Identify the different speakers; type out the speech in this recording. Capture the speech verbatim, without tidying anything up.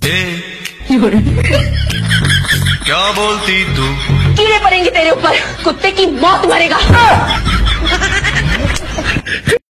Speaker 1: क्या बोलती तू?
Speaker 2: कीड़े पड़ेंगे तेरे ऊपर, कुत्ते की मौत मरेगा।